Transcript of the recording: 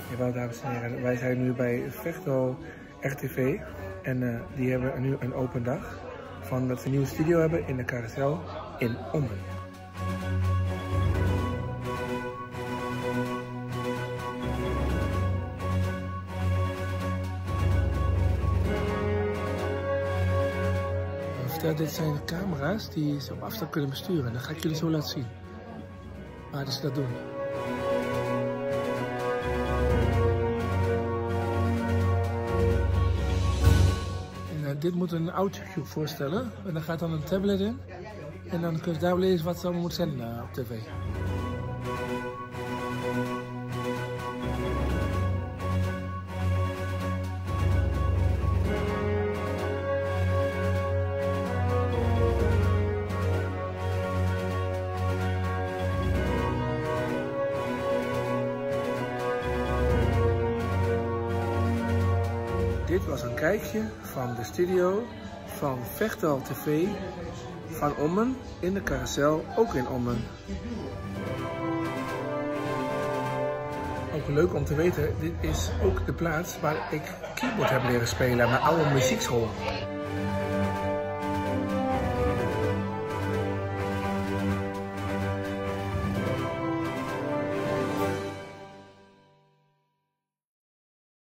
Jawel, dames en heren, wij zijn nu bij Vechtel RTV en die hebben nu een open dag van dat ze een nieuwe studio hebben in de Carousel in Ommen. Dit zijn camera's die ze op afstand kunnen besturen. Dat ga ik jullie zo laten zien. Waar ze dat doen. En, dit moet een Audiocube voorstellen. En daar gaat dan een tablet in. En dan kun je daar lezen wat ze allemaal moet zenden op tv. Dit was een kijkje van de studio van Vechtel TV van Ommen in de Carousel, ook in Ommen. Ook leuk om te weten, dit is ook de plaats waar ik keyboard heb leren spelen aan mijn oude muziekschool.